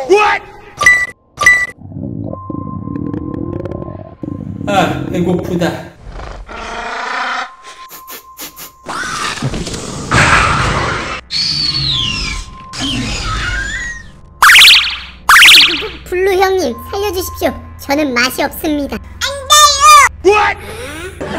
아, 배고프다. 블루 형님, 살려주십시오. 저는 맛이 없습니다. 안 돼요!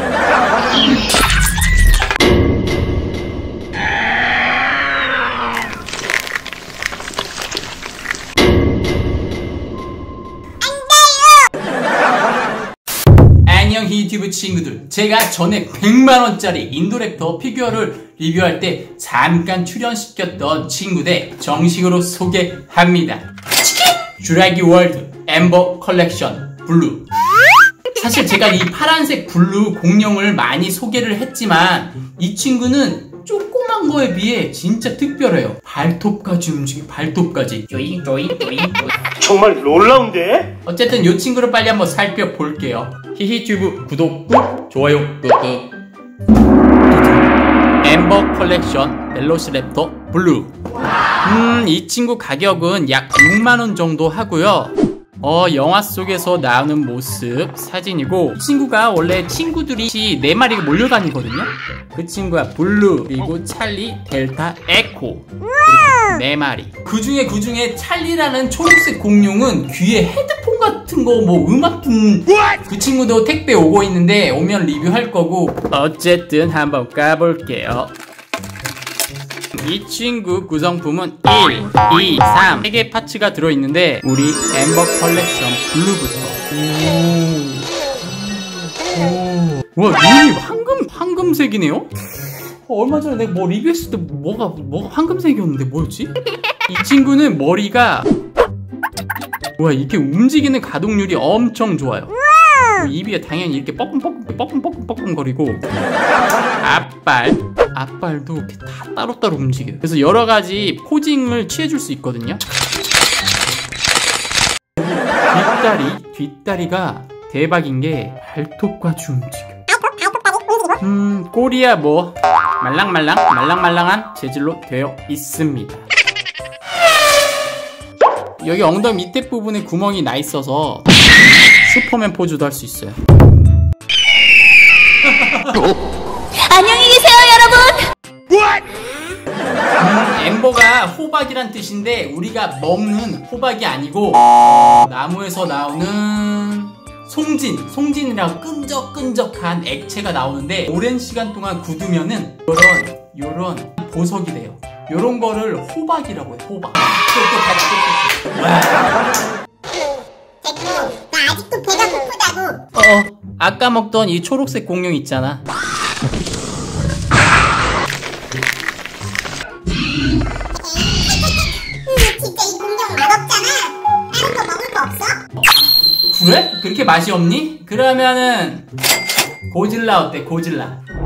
안녕 히튜브 친구들, 제가 전에 100만원짜리 인도랩터 피규어를 리뷰할 때 잠깐 출연시켰던 친구 대 정식으로 소개합니다. 쥬라기 월드 엠버 컬렉션 블루. 사실 제가 이 파란색 블루 공룡을 많이 소개를 했지만 이 친구는 조그만 거에 비해 진짜 특별해요. 발톱까지 움직여, 발톱까지. 조잉 조잉 조잉. 정말 놀라운데? 어쨌든 이 친구를 빨리 한번 살펴볼게요. 히히튜브 구독 꾹, 좋아요 꾹꾹. 엠버 컬렉션 벨로시랩터 블루. 이 친구 가격은 약 6만원 정도 하고요. 영화 속에서 나오는 모습 사진이고, 이 친구가 원래 친구들이 4마리가 몰려다니거든요. 그 친구가 블루, 그리고 찰리, 델타, 에코, 이렇게 4마리. 그 중에 찰리라는 초록색 공룡은 귀에 헤드폰 같은 거 뭐 음악 듣는, 그 친구도 택배 오고 있는데 오면 리뷰할 거고. 어쨌든 한번 까볼게요. 이 친구 구성품은 1, 2, 3 3개 파츠가 들어있는데, 우리 엠버 컬렉션 블루부터. 와, 눈이 황금색이네요? 얼마 전에 내가 뭐 리뷰했을 때 뭐가 황금색이었는데 뭐였지? 이 친구는 머리가, 와, 이렇게 움직이는 가동률이 엄청 좋아요. 입이 당연히 이렇게 뻐끔뻐끔거리고, 앞발도 이렇게 다 따로따로 움직여요. 그래서 여러가지 포징을 취해줄 수 있거든요. 뒷다리가 대박인게 발톱까지 움직여. 꼬리야 뭐 말랑말랑한 재질로 되어 있습니다. 여기 엉덩이 밑에 부분에 구멍이 나 있어서 슈퍼맨 포즈도 할 수 있어요. 안녕히 계세요, 여러분! 엠버가 호박이란 뜻인데, 우리가 먹는 호박이 아니고 나무에서 나오는 송진이라고 끈적끈적한 액체가 나오는데, 오랜 시간 동안 굳으면은 요런 보석이 돼요. 요런 거를 호박이라고 해. 호박. 됐고, 나 아직도 배가 고프다고. 아까 먹던 이 초록색 공룡 있잖아. 진짜 이 공룡 맛없잖아. 다른 거 먹을 거 없어? 그래? 그렇게 맛이 없니? 그러면은 고질라 어때? 고질라.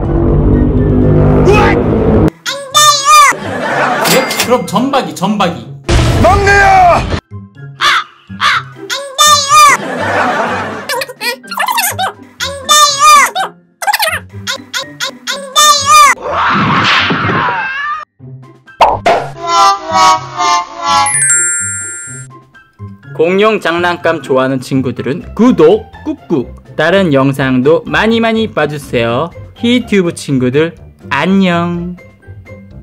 안 돼요! 그래? 그럼 전박이. 막내야! 공룡 장난감 좋아하는 친구들은 구독 꾹꾹. 다른 영상도 많이 봐주세요. 히튜브 친구들 안녕.